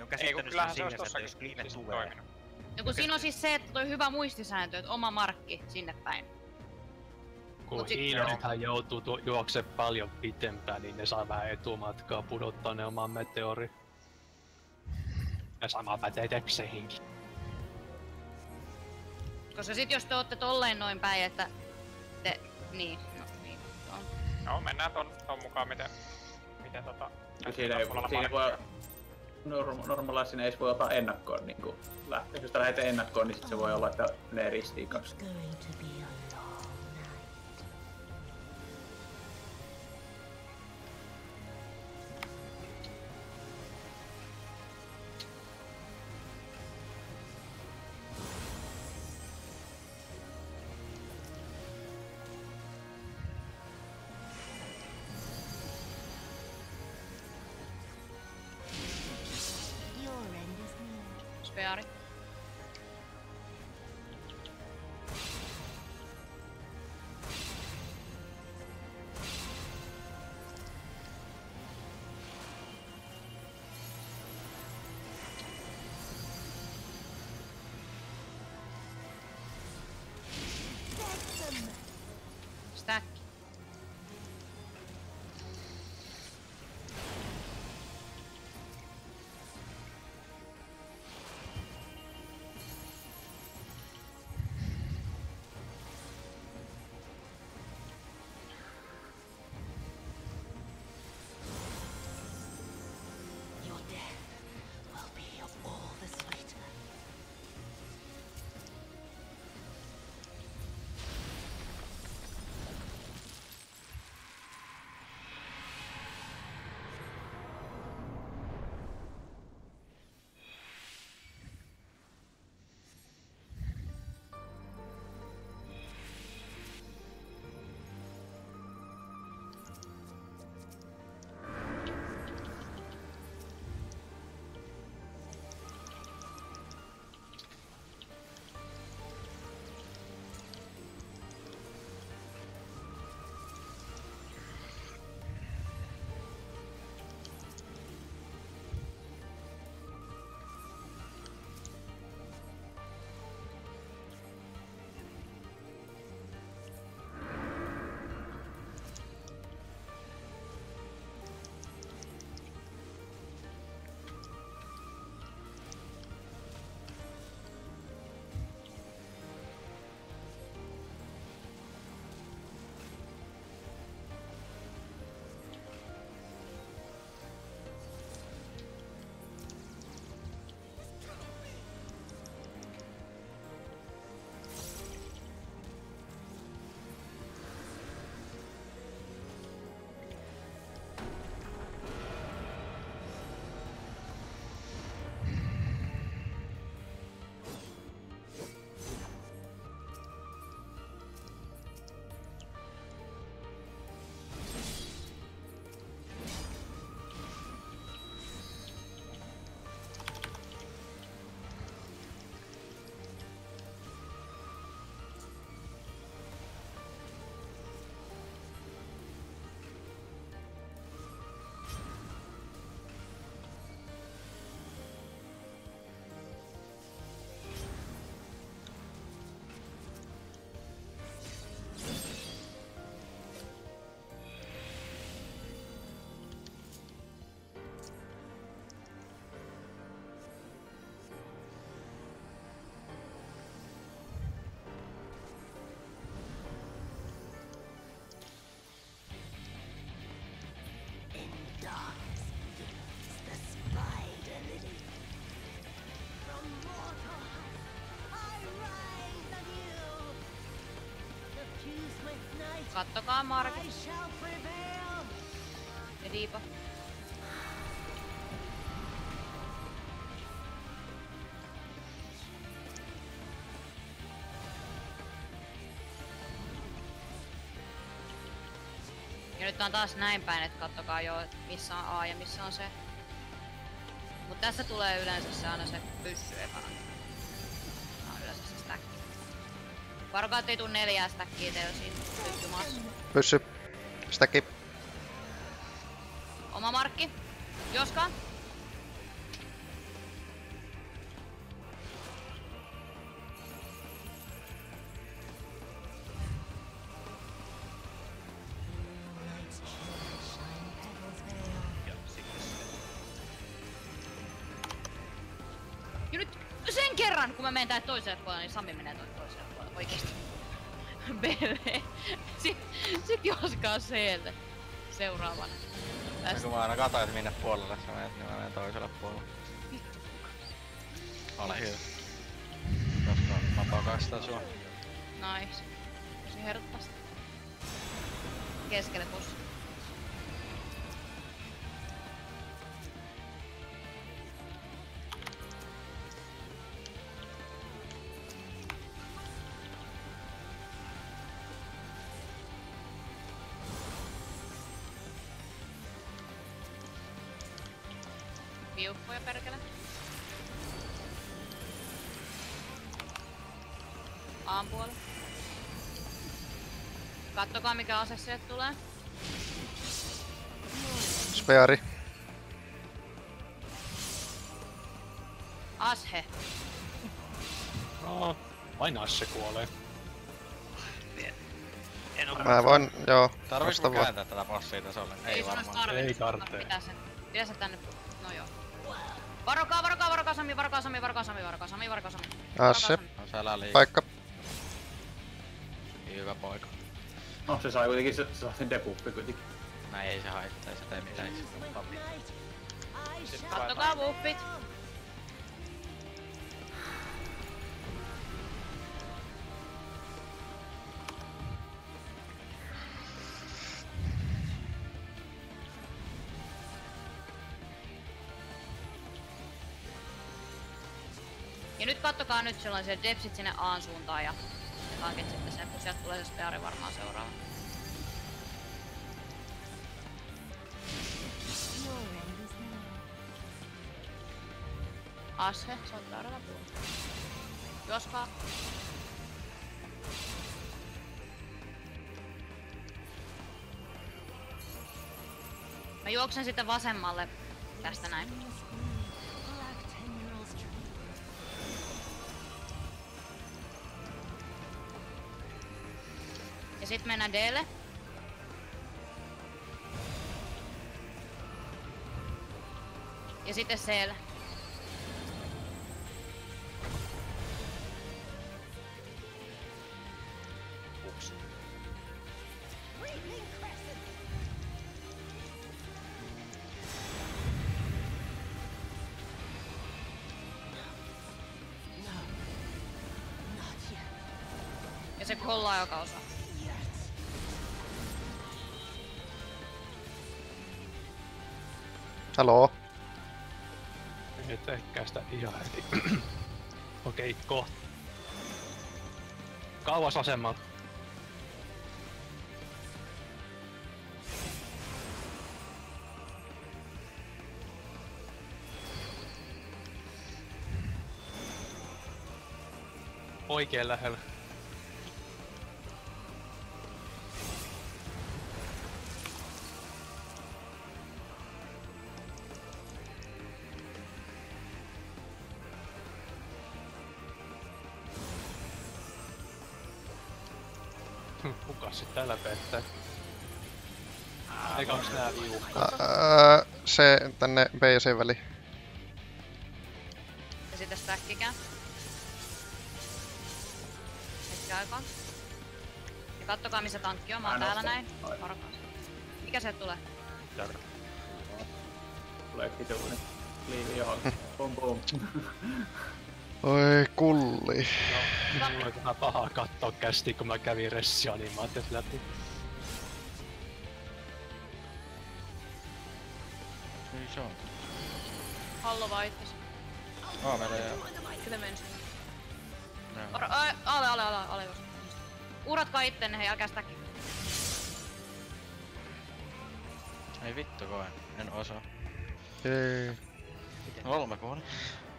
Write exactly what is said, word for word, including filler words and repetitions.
käsittänyt sen siinä, että jos Gleave tulee. No kun siinä on siis se, että toi hyvä muistisääntö, että oma markki sinne päin. Kun hiilothan joutuu juoksemaan paljon pitempään, niin ne saa vähän etumatkaa pudottaa ne oman meteori. Ja sama pätee Tepseihinkin. Koska sit jos te ootte tolleen noin päin, että te... Niin, no niin, on. No mennään ton, ton mukaan miten... Miten tota... Siinä ei, siinä voi... Norm, normaalisti siinä ei voi ottaa ennakkoon niinku lähteä. Jos lähdetään ennakkoon, niin sit se voi olla, että menee ristiin kaksi. Speari. Stack. Kattokaa markit. Ja Diipa. Ja nyt on taas näin päin, että kattokaa jo, missä on A ja missä on se. Mut tässä tulee yleensä se aina se pyssy ekana. Tää on yleensä se stack. Varokaa, ettei tuu neljää stackia teillä siinä pyssymassa. Pyssy. Stacki. Oma markki. Joska. Ja nyt sen kerran, kun mä menen tänne toiselle puolelle, niin Sami menee toiselle puolelle. Oikeesti. B V. Sit, sit joskaa C:lle. Seuraavana. Ja kun mä aina katoin, että minne puolelle sä menet, niin mä menen toiselle puolelle. Ole hyvä. Koska mä pakastan sua. Nice. Tosi herttaista. Keskelle bussi. Viukkoja perkele. Aamupuoli. Kattokaa mikä ase sieltä tulee. Speari. Ashe. No, aina se kuolee. En oo Mä voin, joo. Tarviks vasta mä vaan. kääntää tätä bossia tasolle? Ei sun ois varmaan. tarvinnut, Ei mutta tarvitse. Pitää sen. Vie sen tänne. No joo. Varokaa, varokaa, varokaa Sami, varokaa Sami, varokaa Sami, varokaa Sami, varokaa Sami. Asse. On sälä liikaa. Paikka. Hyvä poika. No se sai kuitenkin, se, se saa sen debuffi kuitenkin. Näin ei se haittaa, ei se tee mitään itse. Kattokaa buffit. Ja nyt kattokaa nyt silloin se depsit sinne A:n suuntaan ja tankit sitten sen, kun sieltä tulee se speari varmaan seuraava. Ashe, sä oot väärällä puolella. Joskaan. Mä juoksen sitten vasemmalle tästä näin. Ja sit mennään D:lle. Ja sitten C:lle. Ups. Ja se kollaa joka osa. Haloo. Et ehkäistä ihan heti. Okei, kohta. Kauas vasemmalla. Oikein lähellä. Kuka sit täällä pettää? Eikä onks nää viuhkaa? Ää, se tänne B ja C väliin. Ja sitten stackikää. Hetki aikaa. Ja kattokaa missä tankki on, mä oon Mä täällä nostan. näin. Ai. Varokaa. Mikä sieltä tulee? Täällä. Tulee vituinen liivi johonkin. Pum pum. Oi kulli. No, mulla oli vähän pahaa kattoo kästi, kun mä kävin ressianimaatiot läpi. Niin se on. Hallo vaan itses. Oo meillä jo. Kyllä menen sinne. Joo. Varo, ai, ale, ale, ale, ale just. Uratkaa ittenne, hei, älkää stacki. Ei vittu koe. En osaa. Ei. Kolme kuoli.